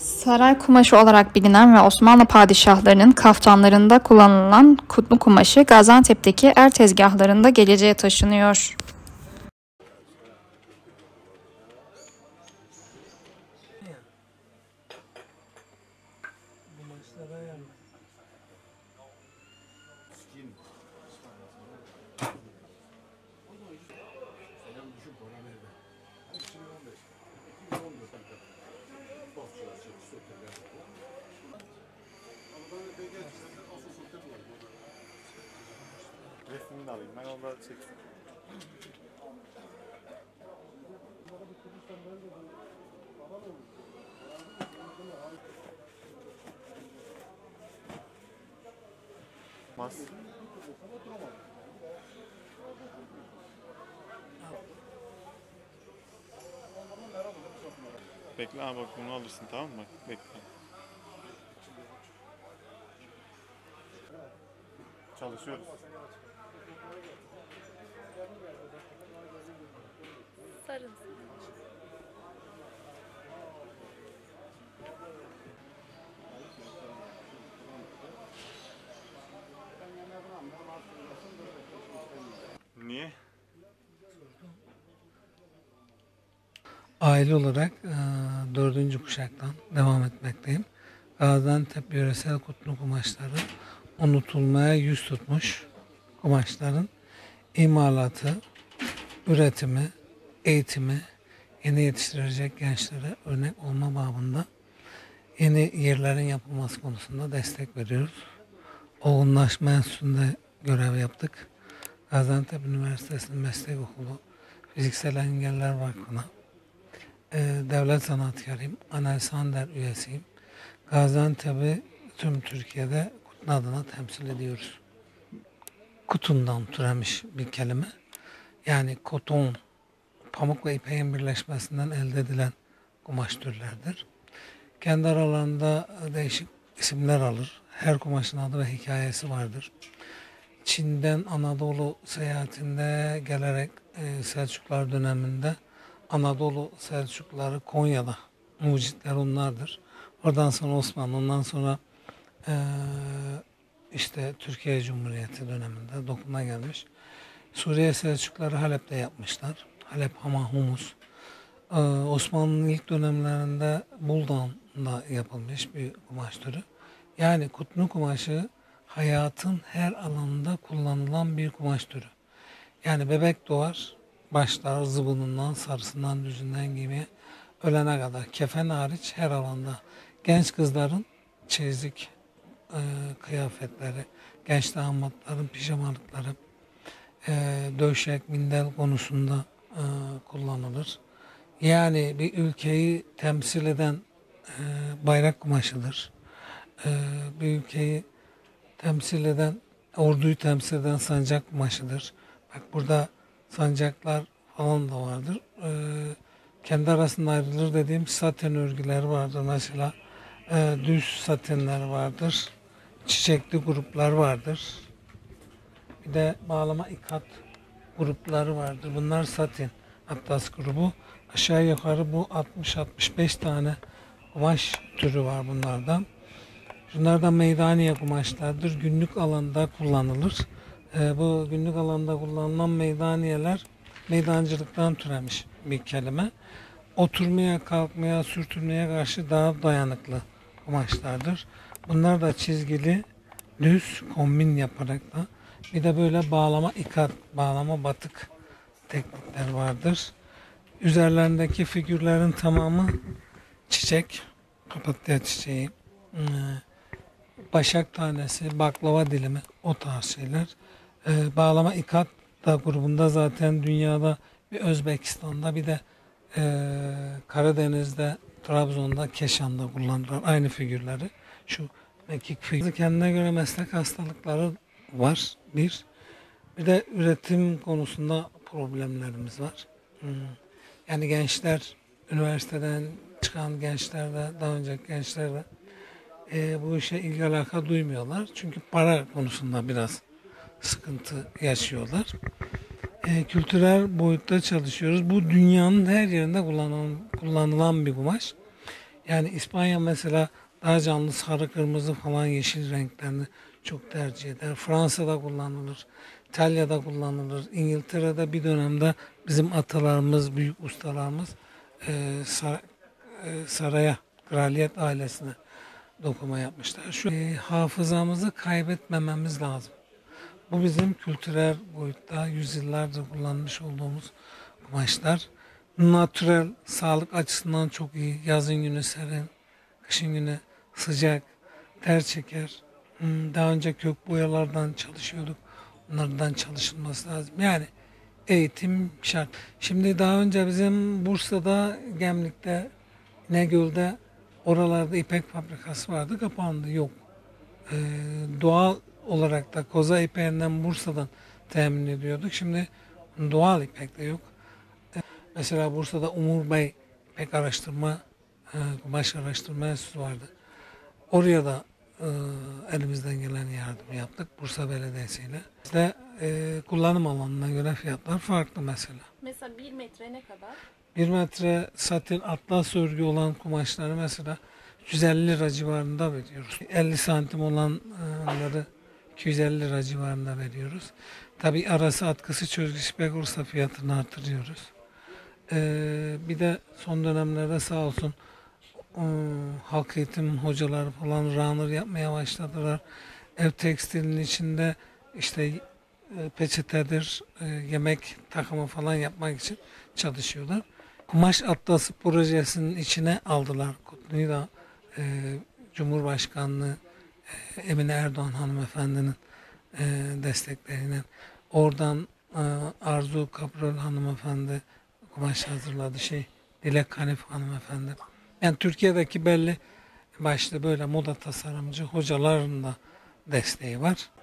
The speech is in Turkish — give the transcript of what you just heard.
Saray kumaşı olarak bilinen ve Osmanlı padişahlarının kaftanlarında kullanılan kutlu kumaşı Gaziantep'teki er tezgahlarında geleceğe taşınıyor. Resmini de alayım. Ben orada çektim. Mas. Bekle ha, bak bunu alırsın, tamam mı? Bekle. Çalışıyoruz. Sarın. Niye? Aile olarak 4. kuşaktan devam etmekteyim. Gaziantep yöresel kutlu kumaşları unutulmaya yüz tutmuş kumaşların imalatı, üretimi, eğitimi, yeni yetiştirecek gençlere örnek olma babında yeni yerlerin yapılması konusunda destek veriyoruz. Olgunlaşma Enstitüsü'nde görev yaptık. Gaziantep Üniversitesi'nin Meslek Okulu, Fiziksel Engeller Vakfı'na, Devlet Sanatkarıyım, Anel Sander üyesiyim. Gaziantep'i tüm Türkiye'de Kutun adına temsil ediyoruz. Kutundan türemiş bir kelime. Yani koton, pamuk ve ipeğin birleşmesinden elde edilen kumaş türlerdir. Kendi aralarında değişik isimler alır. Her kumaşın adı ve hikayesi vardır. Çin'den Anadolu seyahatinde gelerek Selçuklar döneminde Anadolu Selçukluları Konya'da mucitler onlardır. Oradan sonra Osmanlı, ondan sonra işte Türkiye Cumhuriyeti döneminde dokuma gelmiş. Suriye Selçukluları Halep'te yapmışlar. Halep, Hama, Humus. Osmanlı'nın ilk dönemlerinde Buldan'da yapılmış bir kumaş türü. Yani kutlu kumaşı hayatın her alanında kullanılan bir kumaş türü. Yani bebek doğar, başlar zıbınından, sarısından, düzünden gibi ölene kadar kefen hariç her alanda. Genç kızların çeyizik kıyafetleri, genç damatların pijamalıkları, döşek, mindel konusunda kullanılır. Yani bir ülkeyi temsil eden bayrak kumaşıdır. Bir ülkeyi temsil eden, orduyu temsil eden sancak kumaşıdır. Bak burada sancaklar falan da vardır. Kendi arasında ayrılır dediğim saten örgüler vardır mesela. Düz satenler vardır. Çiçekli gruplar vardır. Bir de bağlama ikat grupları vardır. Bunlar satin atlas grubu. Aşağı yukarı bu 60-65 tane kumaş türü var bunlardan. Bunlardan meydaniye kumaşlardır. Günlük alanda kullanılır. Bu günlük alanda kullanılan meydaniyeler meydancılıktan türemiş bir kelime. Oturmaya, kalkmaya, sürtünmeye karşı daha dayanıklı kumaşlardır. Bunlar da çizgili, düz, kombin yaparak da bir de böyle bağlama ikat, bağlama batık teknikler vardır. Üzerlerindeki figürlerin tamamı çiçek, papatya çiçeği, başak tanesi, baklava dilimi, o tarz şeyler. Bağlama ikat da grubunda zaten dünyada bir Özbekistan'da bir de Karadeniz'de, Trabzon'da, Keşan'da kullanırlar aynı figürleri. Şu mekik figürü kendine göre meslek hastalıkları var bir. Bir de üretim konusunda problemlerimiz var. Yani gençler, üniversiteden çıkan gençler de, daha önceki gençler de bu işe ilgi alaka duymuyorlar. Çünkü para konusunda biraz sıkıntı yaşıyorlar. Kültürel boyutta çalışıyoruz. Bu dünyanın her yerinde kullanılan bir kumaş. Yani İspanya mesela daha canlı sarı, kırmızı falan yeşil renklerini çok tercih eder. Fransa'da kullanılır, İtalya'da kullanılır. İngiltere'de bir dönemde bizim atalarımız, büyük ustalarımız e, sar- saraya, kraliyet ailesine dokuma yapmışlar. Hafızamızı kaybetmememiz lazım. Bu bizim kültürel boyutta yüzyıllardır kullanmış olduğumuz kumaşlar. Natürel, sağlık açısından çok iyi. Yazın günü serin, kışın günü sıcak, ter çeker. Daha önce kök boyalardan çalışıyorduk. Onlardan çalışılması lazım. Yani eğitim şart. Şimdi daha önce bizim Bursa'da, Gemlik'te, İnegöl'de oralarda ipek fabrikası vardı. Kapandı. Yok. Ee, Doğal olarak da koza ipeğinden Bursa'dan temin ediyorduk. Şimdi doğal ipek de yok. Mesela Bursa'da Umur Bey ipek araştırma, kumaş araştırma enstitüsü vardı. Oraya da elimizden gelen yardımı yaptık Bursa Belediyesi ile. İşte kullanım alanına göre fiyatlar farklı mesela. Mesela 1 metre ne kadar? 1 metre satin atlas örgü olan kumaşları mesela 150 lira civarında veriyoruz. 50 santim olanları 250 lira civarında veriyoruz. Tabi arası atkısı çözgüsü pek olursa fiyatını artırıyoruz. Bir de son dönemlerde sağ olsun halk eğitim hocaları falan runner yapmaya başladılar. Ev tekstilinin içinde işte peçetedir, yemek takımı falan yapmak için çalışıyorlar. Kumaş Atlası projesinin içine aldılar. Kutlu'yu da Cumhurbaşkanlığı Emine Erdoğan hanımefendinin destekleriyle. Oradan Arzu Kaprol hanımefendi kumaş hazırladı. Dilek Hanif hanımefendi. Yani Türkiye'deki belli başlı böyle moda tasarımcı hocaların da desteği var.